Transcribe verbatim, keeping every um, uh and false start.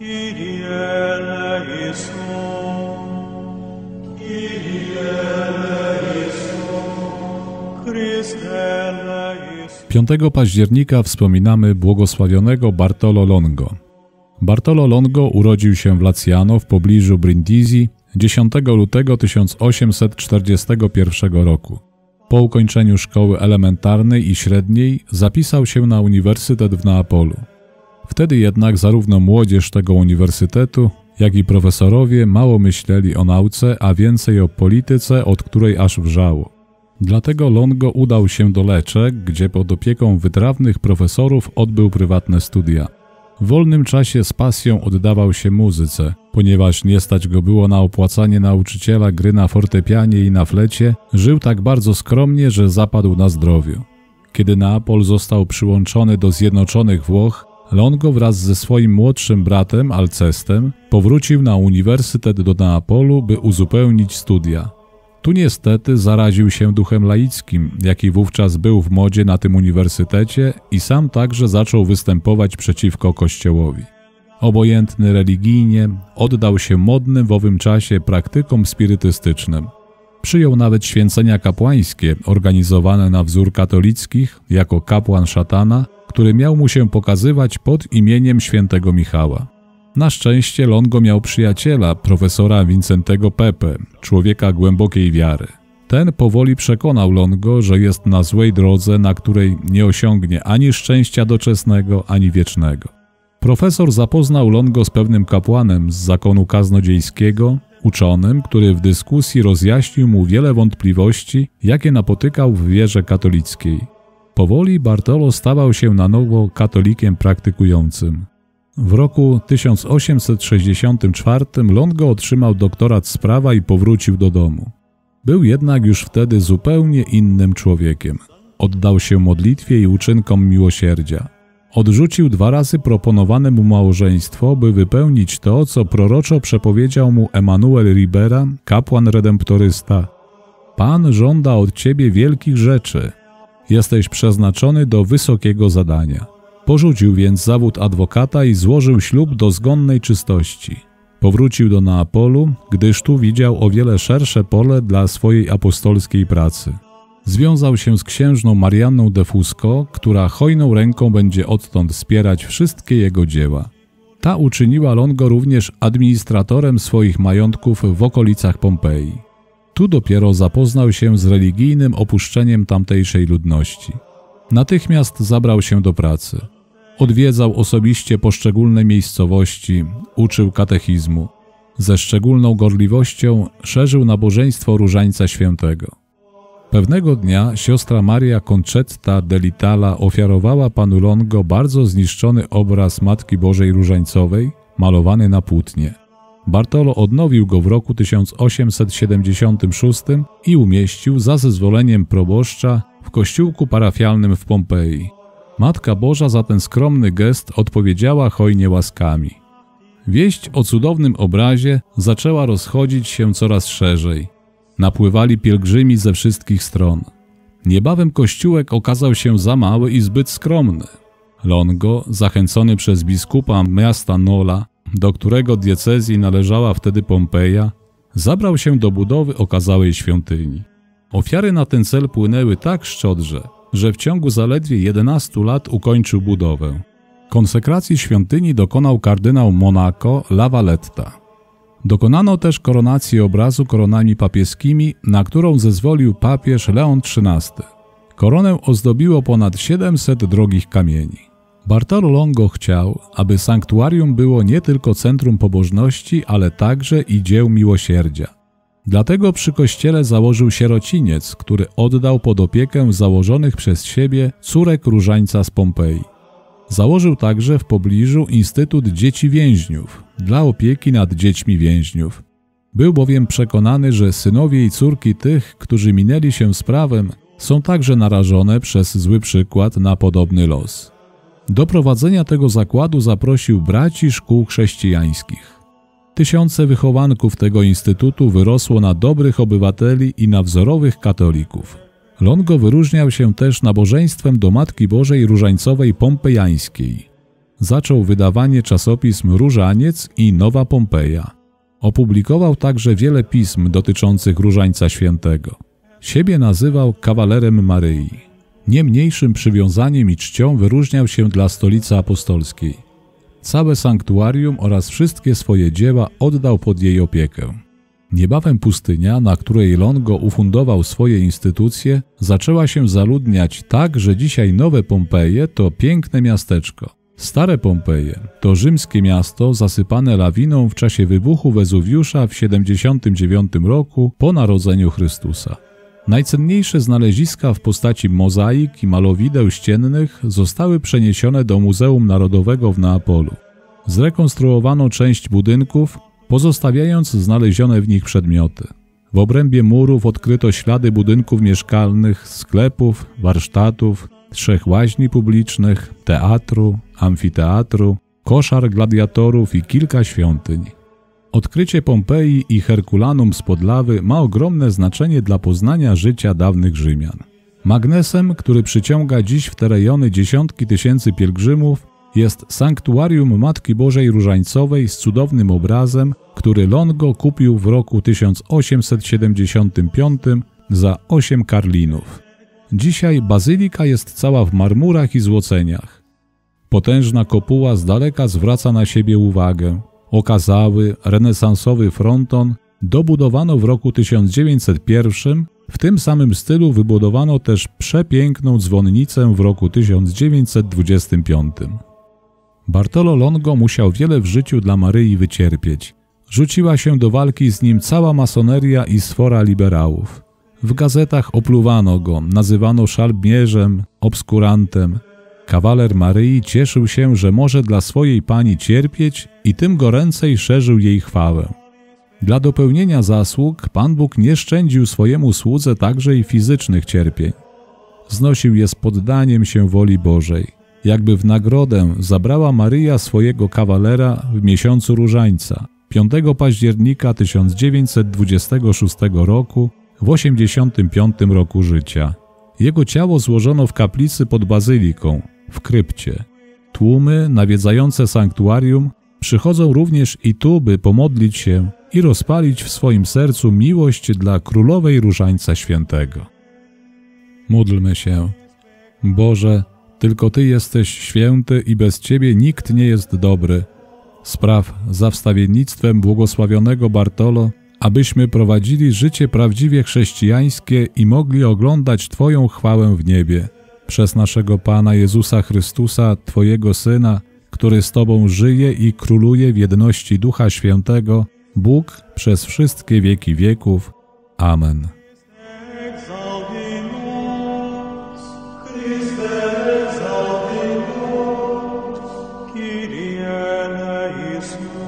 Kyrie eleison, Kyrie eleison, Chryste eleison. piątego października wspominamy błogosławionego Bartolo Longo. Bartolo Longo urodził się w Laziano w pobliżu Brindisi dziesiątego lutego tysiąc osiemset czterdziestego pierwszego roku. Po ukończeniu szkoły elementarnej i średniej zapisał się na uniwersytet w Neapolu. Wtedy jednak zarówno młodzież tego uniwersytetu, jak i profesorowie mało myśleli o nauce, a więcej o polityce, od której aż wrzało. Dlatego Longo udał się do Lecce, gdzie pod opieką wytrawnych profesorów odbył prywatne studia. W wolnym czasie z pasją oddawał się muzyce. Ponieważ nie stać go było na opłacanie nauczyciela gry na fortepianie i na flecie, żył tak bardzo skromnie, że zapadł na zdrowiu. Kiedy Neapol został przyłączony do Zjednoczonych Włoch, Longo wraz ze swoim młodszym bratem Alcestem powrócił na uniwersytet do Neapolu, by uzupełnić studia. Tu niestety zaraził się duchem laickim, jaki wówczas był w modzie na tym uniwersytecie, i sam także zaczął występować przeciwko Kościołowi. Obojętny religijnie, oddał się modnym w owym czasie praktykom spirytystycznym. Przyjął nawet święcenia kapłańskie organizowane na wzór katolickich jako kapłan szatana, który miał mu się pokazywać pod imieniem świętego Michała. Na szczęście Longo miał przyjaciela, profesora Vincentego Pepe, człowieka głębokiej wiary. Ten powoli przekonał Longo, że jest na złej drodze, na której nie osiągnie ani szczęścia doczesnego, ani wiecznego. Profesor zapoznał Longo z pewnym kapłanem z zakonu kaznodziejskiego, uczonym, który w dyskusji rozjaśnił mu wiele wątpliwości, jakie napotykał w wierze katolickiej. Powoli Bartolo stawał się na nowo katolikiem praktykującym. W roku tysiąc osiemset sześćdziesiątym czwartym Longo otrzymał doktorat z prawa i powrócił do domu. Był jednak już wtedy zupełnie innym człowiekiem. Oddał się modlitwie i uczynkom miłosierdzia. Odrzucił dwa razy proponowane mu małżeństwo, by wypełnić to, co proroczo przepowiedział mu Emanuel Ribera, kapłan redemptorysta. Pan żąda od ciebie wielkich rzeczy. Jesteś przeznaczony do wysokiego zadania. Porzucił więc zawód adwokata i złożył ślub do zgonnej czystości. Powrócił do Neapolu, gdyż tu widział o wiele szersze pole dla swojej apostolskiej pracy. Związał się z księżną Marianną de Fusco, która hojną ręką będzie odtąd wspierać wszystkie jego dzieła. Ta uczyniła Longo również administratorem swoich majątków w okolicach Pompeji. Tu dopiero zapoznał się z religijnym opuszczeniem tamtejszej ludności. Natychmiast zabrał się do pracy. Odwiedzał osobiście poszczególne miejscowości, uczył katechizmu. Ze szczególną gorliwością szerzył nabożeństwo Różańca Świętego. Pewnego dnia siostra Maria Concetta dell'Itala ofiarowała panu Longo bardzo zniszczony obraz Matki Bożej Różańcowej, malowany na płótnie. Bartolo odnowił go w roku tysiąc osiemset siedemdziesiątym szóstym i umieścił za zezwoleniem proboszcza w kościółku parafialnym w Pompeji. Matka Boża za ten skromny gest odpowiedziała hojnie łaskami. Wieść o cudownym obrazie zaczęła rozchodzić się coraz szerzej. Napływali pielgrzymi ze wszystkich stron. Niebawem kościółek okazał się za mały i zbyt skromny. Longo, zachęcony przez biskupa miasta Nola, do którego diecezji należała wtedy Pompeja, zabrał się do budowy okazałej świątyni. Ofiary na ten cel płynęły tak szczodrze, że w ciągu zaledwie jedenastu lat ukończył budowę. Konsekracji świątyni dokonał kardynał Monaco La Valletta. Dokonano też koronacji obrazu koronami papieskimi, na którą zezwolił papież Leon trzynasty. Koronę ozdobiło ponad siedemset drogich kamieni. Bartolo Longo chciał, aby sanktuarium było nie tylko centrum pobożności, ale także i dzieł miłosierdzia. Dlatego przy kościele założył sierociniec, który oddał pod opiekę założonych przez siebie córek różańca z Pompeji. Założył także w pobliżu Instytut Dzieci Więźniów dla opieki nad dziećmi więźniów. Był bowiem przekonany, że synowie i córki tych, którzy minęli się z prawem, są także narażone przez zły przykład na podobny los. Do prowadzenia tego zakładu zaprosił braci szkół chrześcijańskich. Tysiące wychowanków tego instytutu wyrosło na dobrych obywateli i na wzorowych katolików. Longo wyróżniał się też nabożeństwem do Matki Bożej Różańcowej Pompejańskiej. zaczął wydawanie czasopism Różaniec i Nowa Pompeja. Opublikował także wiele pism dotyczących Różańca Świętego. Siebie nazywał kawalerem Maryi. Nie mniejszym przywiązaniem i czcią wyróżniał się dla Stolicy Apostolskiej. Całe sanktuarium oraz wszystkie swoje dzieła oddał pod jej opiekę. Niebawem pustynia, na której Longo ufundował swoje instytucje, zaczęła się zaludniać tak, że dzisiaj Nowe Pompeje to piękne miasteczko. Stare Pompeje to rzymskie miasto zasypane lawiną w czasie wybuchu Wezuwiusza w siedemdziesiątym dziewiątym roku po narodzeniu Chrystusa. Najcenniejsze znaleziska w postaci mozaik i malowideł ściennych zostały przeniesione do Muzeum Narodowego w Neapolu. Zrekonstruowano część budynków, pozostawiając znalezione w nich przedmioty. W obrębie murów odkryto ślady budynków mieszkalnych, sklepów, warsztatów, trzech łaźni publicznych, teatru, amfiteatru, koszar gladiatorów i kilka świątyń. Odkrycie Pompeji i Herkulanum z Podlawy ma ogromne znaczenie dla poznania życia dawnych Rzymian. Magnesem, który przyciąga dziś w te rejony dziesiątki tysięcy pielgrzymów, jest sanktuarium Matki Bożej Różańcowej z cudownym obrazem, który Longo kupił w roku tysiąc osiemset siedemdziesiątym piątym za osiem karlinów. Dzisiaj bazylika jest cała w marmurach i złoceniach. Potężna kopuła z daleka zwraca na siebie uwagę. Okazały, renesansowy fronton dobudowano w roku tysiąc dziewięćset pierwszym, w tym samym stylu wybudowano też przepiękną dzwonnicę w roku tysiąc dziewięćset dwudziestym piątym. Bartolo Longo musiał wiele w życiu dla Maryi wycierpieć. Rzuciła się do walki z nim cała masoneria i sfora liberałów. W gazetach opluwano go, nazywano szalbierzem, obskurantem. Kawaler Maryi cieszył się, że może dla swojej pani cierpieć i tym goręcej szerzył jej chwałę. Dla dopełnienia zasług Pan Bóg nie szczędził swojemu słudze także i fizycznych cierpień. Znosił je z poddaniem się woli Bożej. Jakby w nagrodę zabrała Maryja swojego kawalera w miesiącu Różańca, piątego października tysiąc dziewięćset dwudziestego szóstego roku, w osiemdziesiątym piątym roku życia. Jego ciało złożono w kaplicy pod bazyliką, w krypcie. Tłumy nawiedzające sanktuarium przychodzą również i tu, by pomodlić się i rozpalić w swoim sercu miłość dla Królowej Różańca Świętego. Módlmy się. Boże, tylko Ty jesteś święty i bez Ciebie nikt nie jest dobry. Spraw za wstawiennictwem błogosławionego Bartolo, abyśmy prowadzili życie prawdziwie chrześcijańskie i mogli oglądać Twoją chwałę w niebie. Przez naszego Pana Jezusa Chrystusa, Twojego Syna, który z Tobą żyje i króluje w jedności Ducha Świętego, Bóg przez wszystkie wieki wieków. Amen. Kyrie eleison.